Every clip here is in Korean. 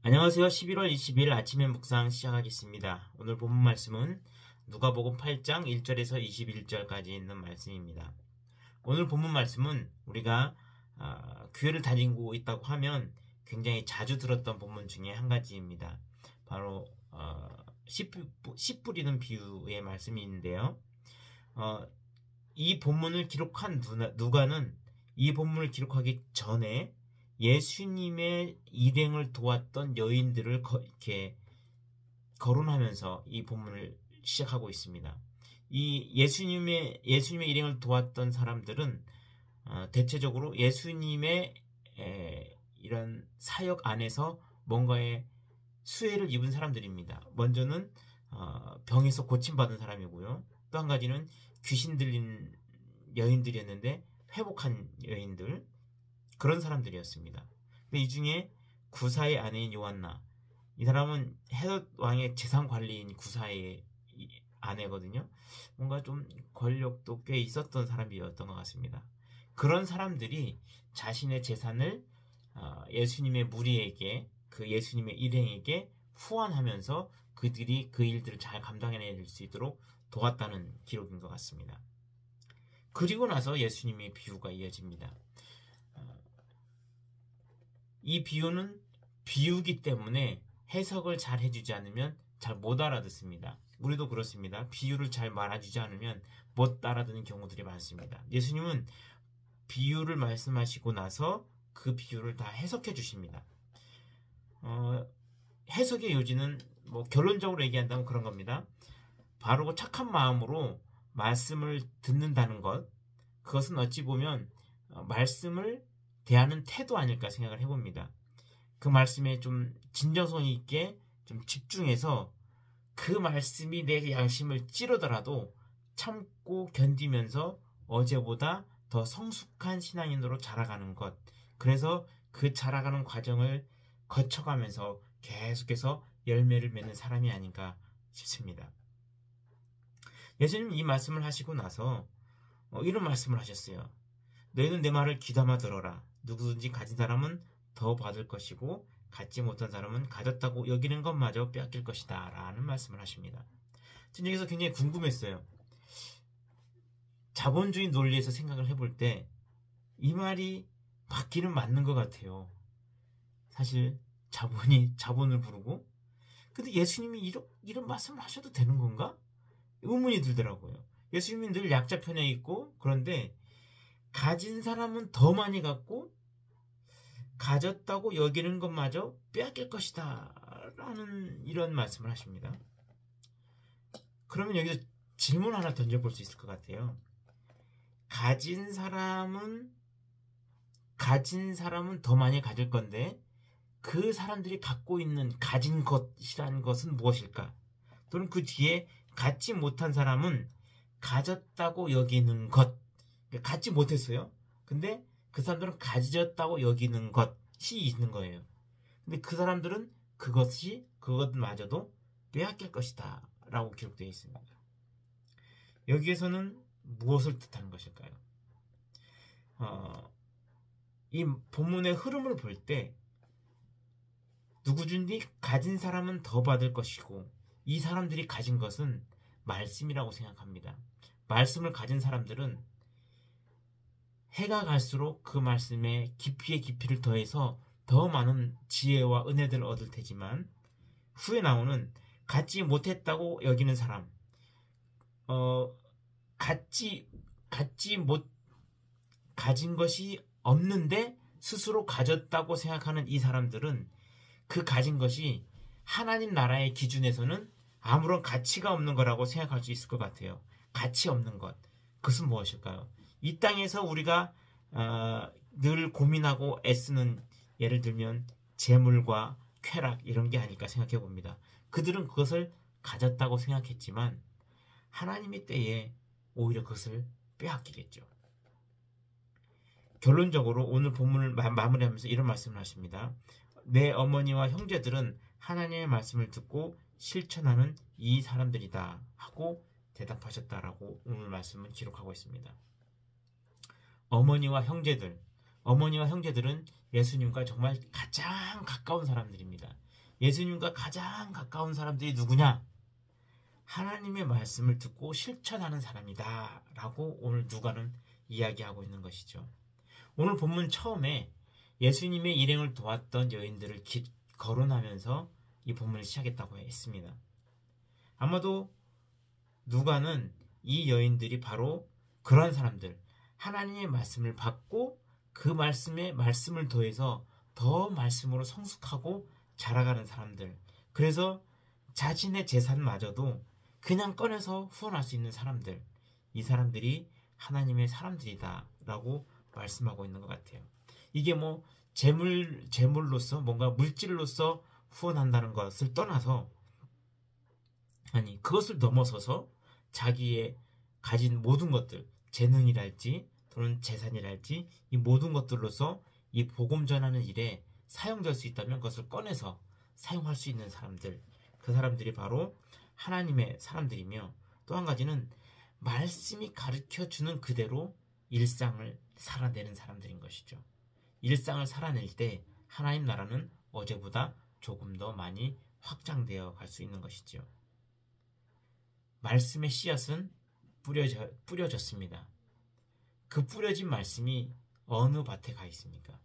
안녕하세요. 11월 20일 아침의 묵상 시작하겠습니다. 오늘 본문 말씀은 누가복음 8장 1절에서 21절까지 있는 말씀입니다. 오늘 본문 말씀은 우리가 교회를 다니고 있다고 하면 굉장히 자주 들었던 본문 중에 한 가지입니다. 바로 씨 뿌리는 비유의 말씀이 있는데요. 이 본문을 기록한 누가는 이 본문을 기록하기 전에 예수님의 일행을 도왔던 여인들을 이렇게 거론하면서 이 본문을 시작하고 있습니다. 이 예수님의 일행을 도왔던 사람들은 대체적으로 예수님의 이런 사역 안에서 뭔가의 수혜를 입은 사람들입니다. 먼저는 병에서 고침받은 사람이고요. 또 한 가지는 귀신 들린 여인들이었는데 회복한 여인들, 그런 사람들이었습니다. 근데 이 중에 구사의 아내인 요한나, 이 사람은 헤롯 왕의 재산 관리인 구사의 아내거든요. 뭔가 좀 권력도 꽤 있었던 사람이었던 것 같습니다. 그런 사람들이 자신의 재산을 예수님의 무리에게, 그 예수님의 일행에게 후원하면서 그들이 그 일들을 잘 감당해낼 수 있도록 도왔다는 기록인 것 같습니다. 그리고 나서 예수님의 비유가 이어집니다. 이 비유는 비유기 때문에 해석을 잘 해주지 않으면 잘 못 알아듣습니다. 우리도 그렇습니다. 비유를 잘 말해주지 않으면 못 알아듣는 경우들이 많습니다. 예수님은 비유를 말씀하시고 나서 그 비유를 다 해석해 주십니다. 해석의 요지는 결론적으로 얘기한다면 그런 겁니다. 바르고 착한 마음으로 말씀을 듣는다는 것, 그것은 어찌 보면 말씀을 대하는 태도 아닐까 생각을 해봅니다. 그 말씀에 좀 진정성 있게 좀 집중해서 그 말씀이 내 양심을 찌르더라도 참고 견디면서 어제보다 더 성숙한 신앙인으로 자라가는 것, 그래서 그 자라가는 과정을 거쳐가면서 계속해서 열매를 맺는 사람이 아닌가 싶습니다. 예수님이 이 말씀을 하시고 나서 이런 말씀을 하셨어요. 너희는 내 말을 귀담아 들어라. 누구든지 가진 사람은 더 받을 것이고 갖지 못한 사람은 가졌다고 여기는 것마저 빼앗길 것이다 라는 말씀을 하십니다. 저는 여기서 굉장히 궁금했어요. 자본주의 논리에서 생각을 해볼 때 이 말이 맞기는 맞는 것 같아요. 사실 자본이 자본을 부르고, 근데 예수님이 이런 말씀을 하셔도 되는 건가? 의문이 들더라고요. 예수님은 늘 약자 편에 있고, 그런데 가진 사람은 더 많이 갖고 가졌다고 여기는 것마저 빼앗길 것이다 라는 이런 말씀을 하십니다. 그러면 여기서 질문 하나 던져볼 수 있을 것 같아요. 가진 사람은 더 많이 가질 건데 그 사람들이 갖고 있는 가진 것이라는 것은 무엇일까? 또는 그 뒤에 갖지 못한 사람은 가졌다고 여기는 것, 갖지 못했어요. 근데 그 사람들은 가졌다고 여기는 것이 있는 거예요. 근데 그 사람들은 그것마저도 빼앗길 것이다 라고 기록되어 있습니다. 여기에서는 무엇을 뜻하는 것일까요? 이 본문의 흐름을 볼 때 누구든지 가진 사람은 더 받을 것이고, 이 사람들이 가진 것은 말씀이라고 생각합니다. 말씀을 가진 사람들은 해가 갈수록 그 말씀에 깊이에 깊이를 더해서 더 많은 지혜와 은혜들을 얻을 테지만, 후에 나오는 갖지 못했다고 여기는 사람, 가진 것이 없는데 스스로 가졌다고 생각하는 이 사람들은 그 가진 것이 하나님 나라의 기준에서는 아무런 가치가 없는 거라고 생각할 수 있을 것 같아요. 가치 없는 것, 그것은 무엇일까요? 이 땅에서 우리가 늘 고민하고 애쓰는, 예를 들면 재물과 쾌락 이런 게 아닐까 생각해 봅니다. 그들은 그것을 가졌다고 생각했지만 하나님의 때에 오히려 그것을 빼앗기겠죠. 결론적으로 오늘 본문을 마무리하면서 이런 말씀을 하십니다. 내 어머니와 형제들은 하나님의 말씀을 듣고 실천하는 이 사람들이다 하고 대답하셨다라고 오늘 말씀은 기록하고 있습니다. 어머니와 형제들은 예수님과 정말 가장 가까운 사람들입니다. 예수님과 가장 가까운 사람들이 누구냐? 하나님의 말씀을 듣고 실천하는 사람이다 라고 오늘 누가는 이야기하고 있는 것이죠. 오늘 본문 처음에 예수님의 일행을 도왔던 여인들을 거론하면서 이 본문을 시작했다고 했습니다. 아마도 누가는 이 여인들이 바로 그런 사람들, 하나님의 말씀을 받고 그 말씀에 말씀을 더해서 더 말씀으로 성숙하고 자라가는 사람들, 그래서 자신의 재산마저도 그냥 꺼내서 후원할 수 있는 사람들, 이 사람들이 하나님의 사람들이다 라고 말씀하고 있는 것 같아요. 이게 뭐 재물로서 뭔가 물질로서 후원한다는 것을 떠나서, 아니 그것을 넘어서서 자기의 가진 모든 것들, 재능이랄지 또는 재산이랄지 이 모든 것들로서 이 복음 전하는 일에 사용될 수 있다면 그것을 꺼내서 사용할 수 있는 사람들, 그 사람들이 바로 하나님의 사람들이며, 또 한 가지는 말씀이 가르쳐주는 그대로 일상을 살아내는 사람들인 것이죠. 일상을 살아낼 때 하나님 나라는 어제보다 조금 더 많이 확장되어 갈 수 있는 것이죠. 말씀의 씨앗은 뿌려졌습니다. 그 뿌려진 말씀이 어느 밭에 가 있습니까?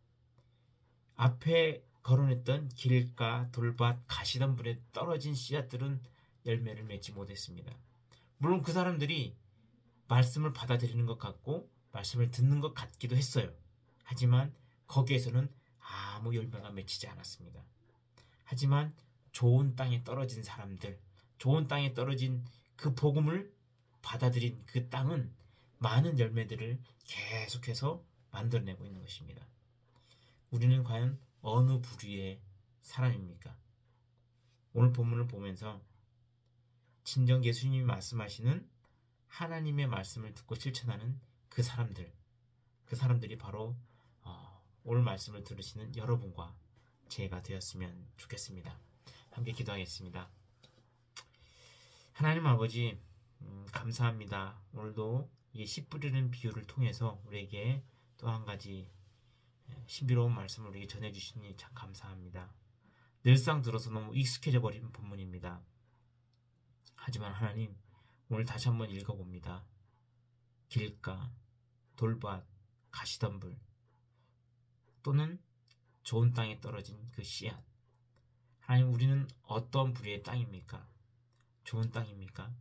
앞에 거론했던 길가, 돌밭, 가시덤불에 떨어진 씨앗들은 열매를 맺지 못했습니다. 물론 그 사람들이 말씀을 받아들이는 것 같고 말씀을 듣는 것 같기도 했어요. 하지만 거기에서는 아무 열매가 맺히지 않았습니다. 하지만 좋은 땅에 떨어진 사람들, 좋은 땅에 떨어진 그 복음을 받아들인 그 땅은 많은 열매들을 계속해서 만들어내고 있는 것입니다. 우리는 과연 어느 부류의 사람입니까? 오늘 본문을 보면서 진정 예수님이 말씀하시는 하나님의 말씀을 듣고 실천하는 그 사람들이 바로 오늘 말씀을 들으시는 여러분과 제가 되었으면 좋겠습니다. 함께 기도하겠습니다. 하나님 아버지, 감사합니다. 오늘도 이 씨 뿌리는 비유를 통해서 우리에게 또 한 가지 신비로운 말씀을 우리에게 전해주시니 참 감사합니다. 늘상 들어서 너무 익숙해져 버린 본문입니다. 하지만 하나님, 오늘 다시 한번 읽어봅니다. 길가, 돌밭, 가시덤불, 또는 좋은 땅에 떨어진 그 씨앗. 하나님, 우리는 어떤 부류의 땅입니까? 좋은 땅입니까?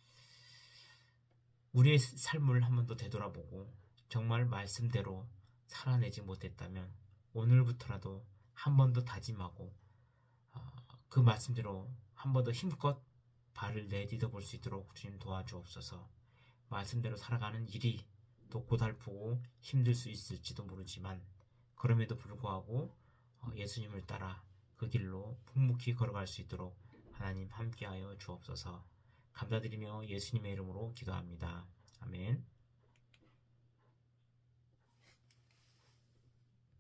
우리의 삶을 한 번 더 되돌아보고 정말 말씀대로 살아내지 못했다면 오늘부터라도 한 번 더 다짐하고 그 말씀대로 한 번 더 힘껏 발을 내디뎌 볼 수 있도록 주님 도와주옵소서. 말씀대로 살아가는 일이 또 고달프고 힘들 수 있을지도 모르지만 그럼에도 불구하고 예수님을 따라 그 길로 묵묵히 걸어갈 수 있도록 하나님 함께하여 주옵소서. 감사드리며 예수님의 이름으로 기도합니다. 아멘.